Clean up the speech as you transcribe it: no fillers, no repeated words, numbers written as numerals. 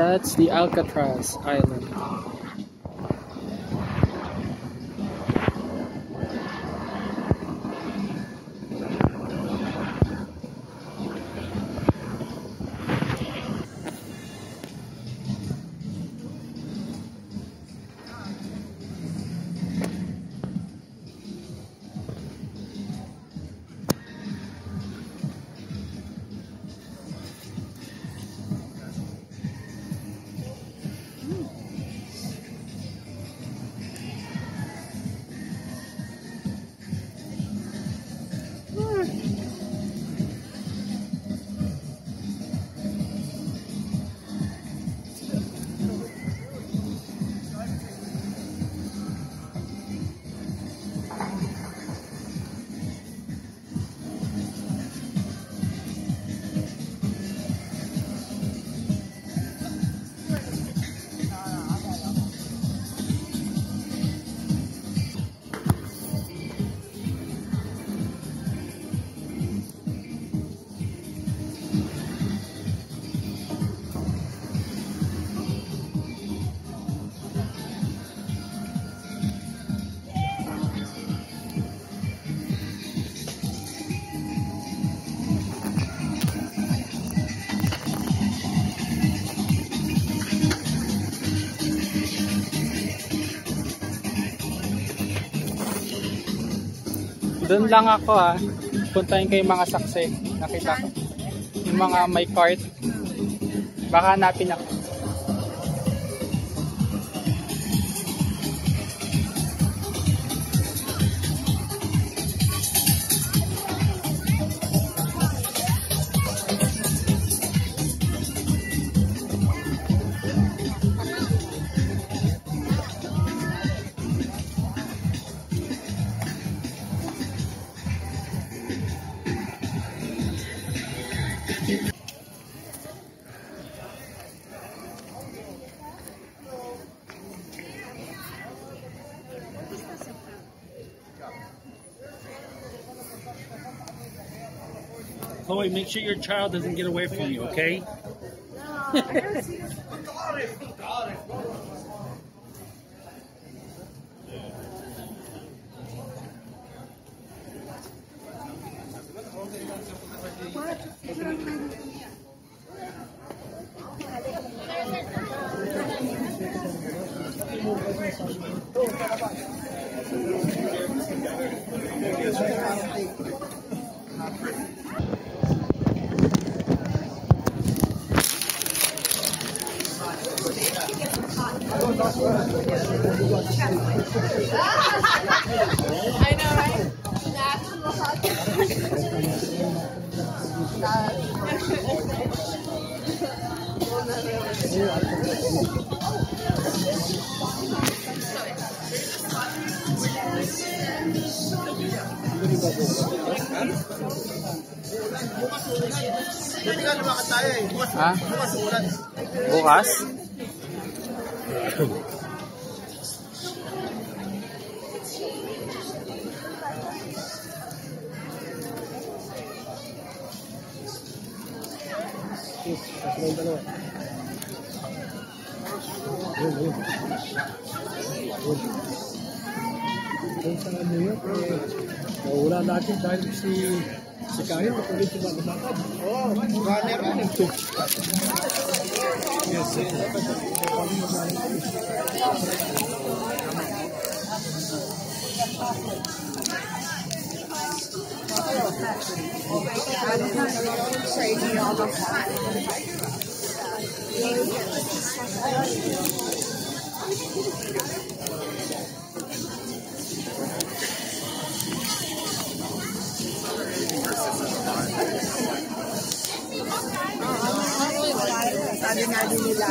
That's the Alcatraz Island. Doon lang ako puntahin ko yung mga saksi. Nakita ko. Yung mga may cart. Baka hanapin ako. Chloe, make sure your child doesn't get away from you, okay? I know, right? Natural hot. Bukas? Kung sa New York, wala natin dahil si Kayo, kapulit yung mga bakad. Oo, runner rin. Yes, Sabi nga din nila.